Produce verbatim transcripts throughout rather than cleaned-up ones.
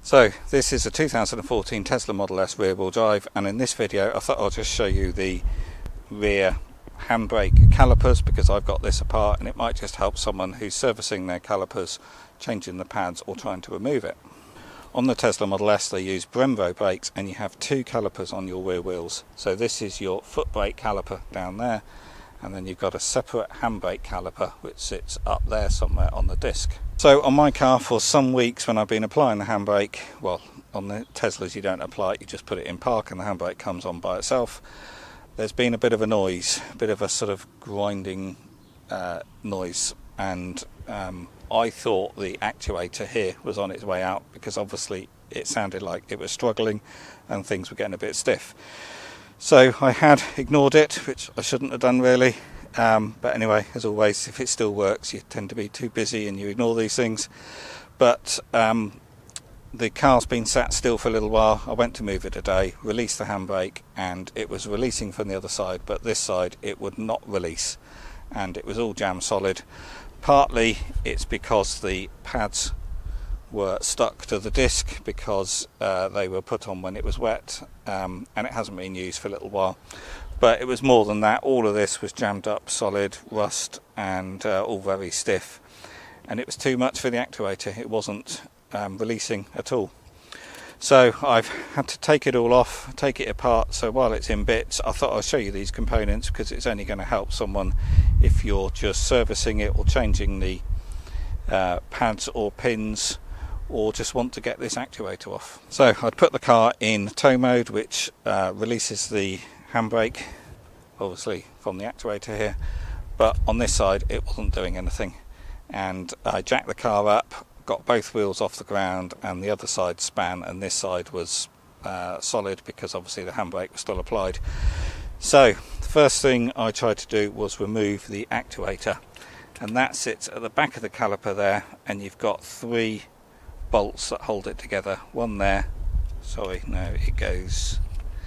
So this is a two thousand fourteen Tesla Model S rear wheel drive, and in this video I thought I'll just show you the rear handbrake calipers, because I've got this apart and it might just help someone who's servicing their calipers, changing the pads or trying to remove it. On the Tesla Model S they use Brembo brakes, and you have two calipers on your rear wheels. So this is your foot brake caliper down there, and then you've got a separate handbrake caliper which sits up there somewhere on the disc. So on my car, for some weeks when I've been applying the handbrake, well, on the Teslas you don't apply it, you just put it in park and the handbrake comes on by itself. There's been a bit of a noise, a bit of a sort of grinding uh, noise, and um, I thought the actuator here was on its way out, because obviously it sounded like it was struggling and things were getting a bit stiff. So I had ignored it, which I shouldn't have done really. Um, but anyway, as always, if it still works, you tend to be too busy and you ignore these things. But um, the car's been sat still for a little while. I went to move it today, released the handbrake, and it was releasing from the other side, but this side it would not release, and it was all jam solid. Partly it's because the pads were stuck to the disc, because uh, they were put on when it was wet, um, and it hasn't been used for a little while. But it was more than that. All of this was jammed up solid, rust, and uh, all very stiff, and it was too much for the actuator. It wasn't um, releasing at all. So I've had to take it all off, take it apart. So while it's in bits, I thought I'll show you these components, because it's only going to help someone if you're just servicing it or changing the uh, pads or pins, or just want to get this actuator off. So I'd put the car in tow mode, which uh, releases the handbrake, obviously from the actuator here, but on this side it wasn't doing anything, and I jacked the car up, got both wheels off the ground, and the other side span, and this side was uh, solid, because obviously the handbrake was still applied. So the first thing I tried to do was remove the actuator, and that sits at the back of the caliper there, and you've got three bolts that hold it together. One there, sorry, no, it goes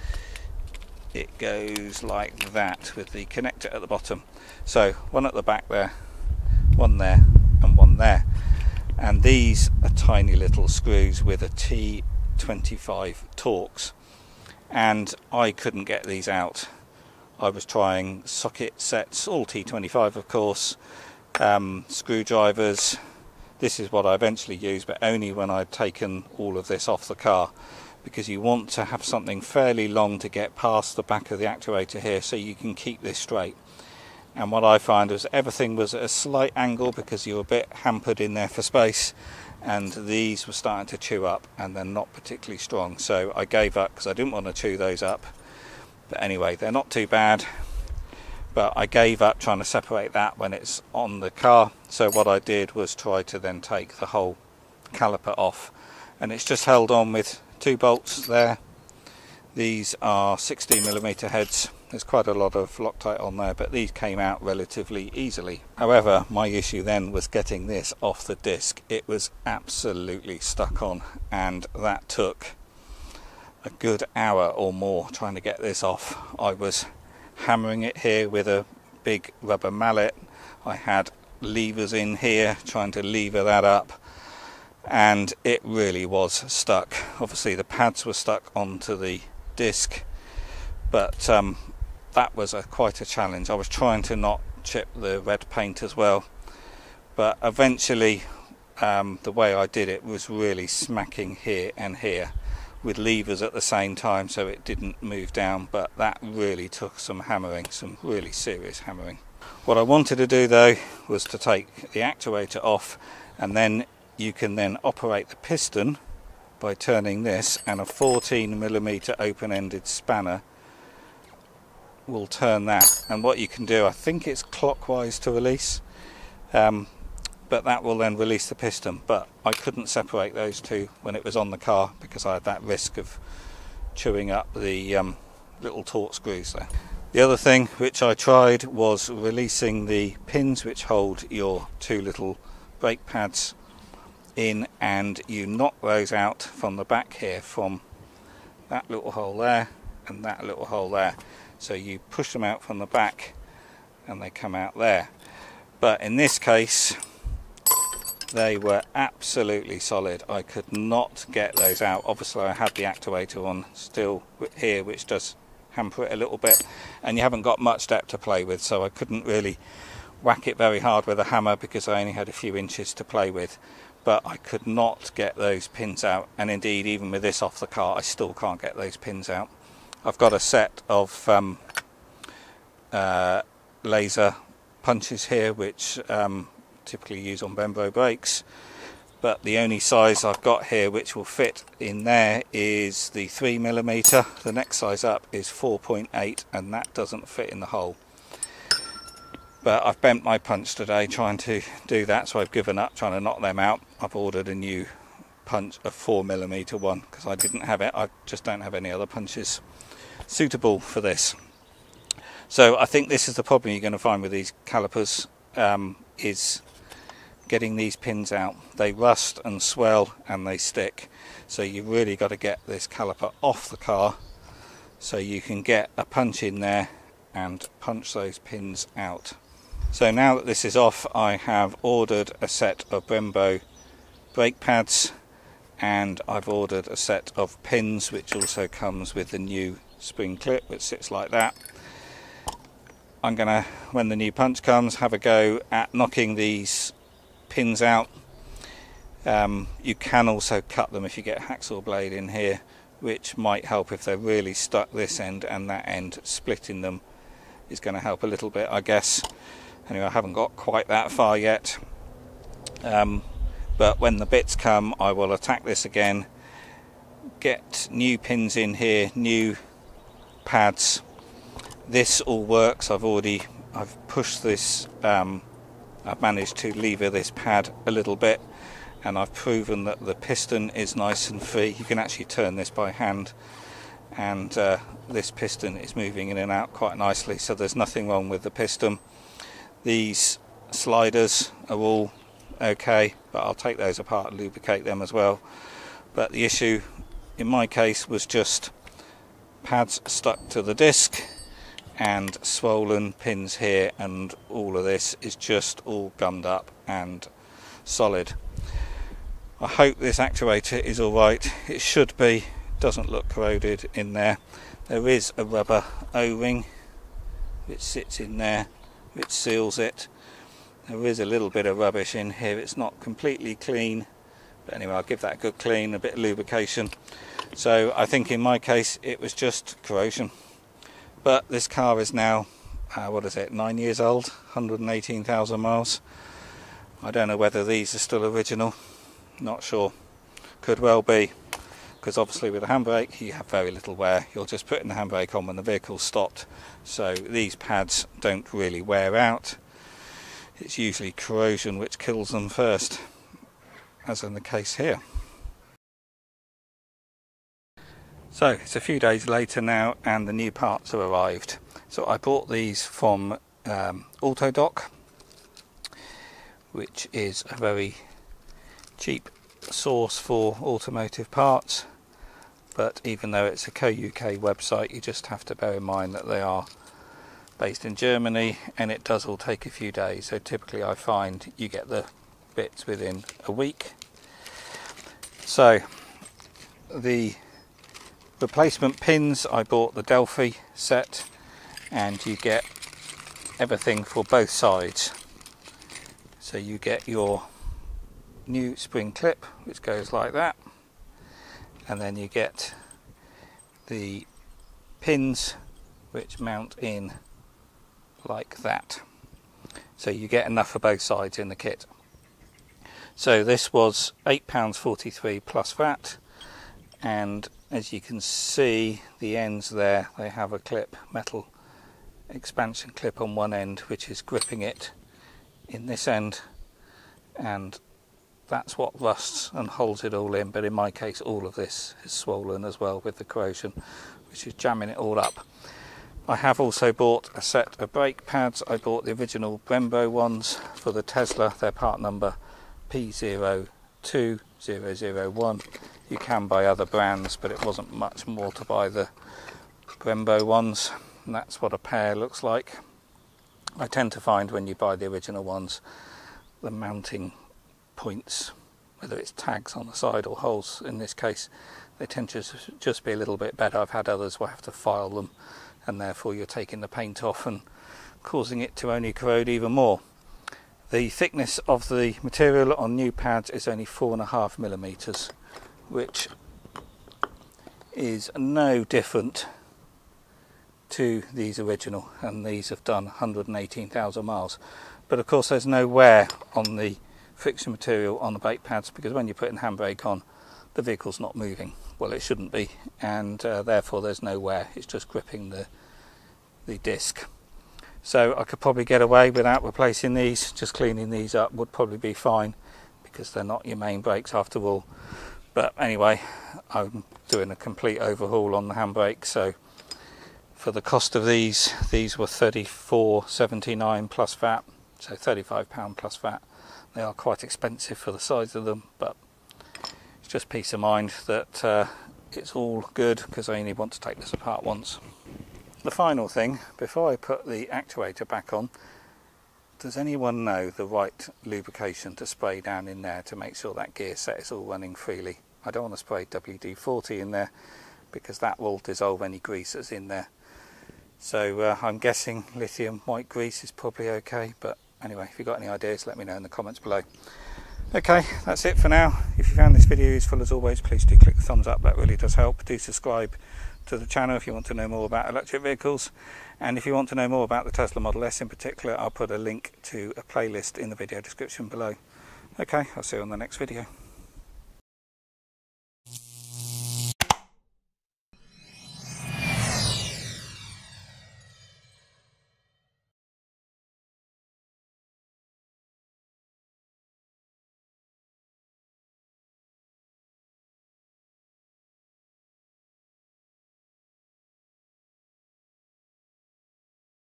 it goes like that with the connector at the bottom. So one at the back there, one there, and one there, and these are tiny little screws with a T twenty-five Torx, and I couldn't get these out. I was trying socket sets, all T twenty-five of course, um, screwdrivers. This is what I eventually used, but only when I'd taken all of this off the car, because you want to have something fairly long to get past the back of the actuator here so you can keep this straight. And what I find was everything was at a slight angle, because you're a bit hampered in there for space, and these were starting to chew up and they're not particularly strong. So I gave up because I didn't want to chew those up. But anyway, they're not too bad. But I gave up trying to separate that when it's on the car. So what I did was try to then take the whole caliper off, and it's just held on with two bolts there. These are sixteen millimeter heads. There's quite a lot of Loctite on there, but these came out relatively easily. However, my issue then was getting this off the disc. It was absolutely stuck on, and that took a good hour or more trying to get this off. I was hammering it here with a big rubber mallet. I had levers in here trying to lever that up, and it really was stuck. Obviously the pads were stuck onto the disc, but um, that was a, quite a challenge. I was trying to not chip the red paint as well, but eventually um, the way I did it was really smacking here and here with levers at the same time, so it didn't move down. But that really took some hammering, some really serious hammering. What I wanted to do though was to take the actuator off, and then you can then operate the piston by turning this, and a fourteen millimeter open-ended spanner will turn that. And what you can do, I think it's clockwise to release, um, but that will then release the piston. But I couldn't separate those two when it was on the car, because I had that risk of chewing up the um, little Torx screws there. The other thing which I tried was releasing the pins which hold your two little brake pads in, and you knock those out from the back here, from that little hole there and that little hole there. So you push them out from the back and they come out there. But in this case They were absolutely solid. I could not get those out. Obviously I had the actuator on still here, which does hamper it a little bit, and you haven't got much depth to play with, so I couldn't really whack it very hard with a hammer because I only had a few inches to play with. But I could not get those pins out, and indeed even with this off the car I still can't get those pins out. I've got a set of um, uh, laser punches here, which um, typically use on Brembo brakes, but the only size I've got here which will fit in there is the three millimeter. The next size up is four point eight, and that doesn't fit in the hole. But I've bent my punch today trying to do that, so I've given up trying to knock them out. I've ordered a new punch, a four millimeter one, because I didn't have it. I just don't have any other punches suitable for this. So I think this is the problem you're going to find with these calipers, um, is getting these pins out. They rust and swell and they stick. So you've really got to get this caliper off the car so you can get a punch in there and punch those pins out. So now that this is off, I have ordered a set of Brembo brake pads, and I've ordered a set of pins which also comes with the new spring clip which sits like that. I'm gonna, when the new punch comes, have a go at knocking these pins out. Um, you can also cut them if you get a hacksaw blade in here, which might help if they're really stuck this end and that end. Splitting them is going to help a little bit, I guess. Anyway, I haven't got quite that far yet, um, but when the bits come I will attack this again, get new pins in here, new pads. This all works. I've already I've pushed this, um, I've managed to lever this pad a little bit, and I've proven that the piston is nice and free. You can actually turn this by hand, and uh, this piston is moving in and out quite nicely, so there's nothing wrong with the piston. These sliders are all okay, but I'll take those apart and lubricate them as well. But the issue in my case was just pads stuck to the disc and swollen pins here, and all of this is just all gummed up and solid. I hope this actuator is alright. It should be. Doesn't look corroded in there. There is a rubber O-ring which sits in there which seals it. There is a little bit of rubbish in here. It's not completely clean, but anyway, I'll give that a good clean, a bit of lubrication. So I think in my case it was just corrosion. But this car is now, uh, what is it, nine years old, one hundred eighteen thousand miles. I don't know whether these are still original, not sure. Could well be, because obviously with a handbrake you have very little wear. You're just putting the handbrake on when the vehicle's stopped, so these pads don't really wear out. It's usually corrosion which kills them first, as in the case here. So it's a few days later now and the new parts have arrived. So I bought these from um, Autodoc, which is a very cheap source for automotive parts. But even though it's a co U K website, you just have to bear in mind that they are based in Germany, and it does all take a few days. So typically I find you get the bits within a week. So the replacement pins, I bought the Delphi set, and you get everything for both sides. So you get your new spring clip which goes like that, and then you get the pins which mount in like that. So you get enough for both sides in the kit. So this was eight pounds forty-three plus V A T, and as you can see the ends there, they have a clip, metal expansion clip on one end which is gripping it in this end, and that's what rusts and holds it all in. But in my case all of this is swollen as well with the corrosion, which is jamming it all up. I have also bought a set of brake pads. I bought the original Brembo ones for the Tesla. They're part number P zero two zero zero one. You can buy other brands, but it wasn't much more to buy the Brembo ones, and that's what a pair looks like. I tend to find when you buy the original ones, the mounting points, whether it's tags on the side or holes in this case, they tend to just be a little bit better. I've had others where I have to file them, and therefore you're taking the paint off and causing it to only corrode even more. The thickness of the material on new pads is only four and a half millimeters, which is no different to these original, and these have done one hundred eighteen thousand miles. But of course there's no wear on the friction material on the brake pads, because when you're putting handbrake on, the vehicle's not moving. Well, it shouldn't be, and uh, therefore there's no wear. It's just gripping the the disc. So I could probably get away without replacing these. Just cleaning these up would probably be fine, because they're not your main brakes after all. But anyway, I'm doing a complete overhaul on the handbrake, so for the cost of these, these were thirty-four seventy-nine plus V A T, so thirty-five pounds plus V A T. They are quite expensive for the size of them, but it's just peace of mind that uh, it's all good, because I only want to take this apart once. The final thing, before I put the actuator back on, does anyone know the right lubrication to spray down in there to make sure that gear set is all running freely? I don't want to spray W D forty in there, because that will dissolve any grease that's in there. So uh, I'm guessing lithium white grease is probably okay, but anyway, if you've got any ideas, let me know in the comments below. Okay, that's it for now. If you found this video useful, as always, please do click the thumbs up, that really does help. Do subscribe to the channel if you want to know more about electric vehicles, and if you want to know more about the Tesla Model S in particular, I'll put a link to a playlist in the video description below. Okay, I'll see you on the next video.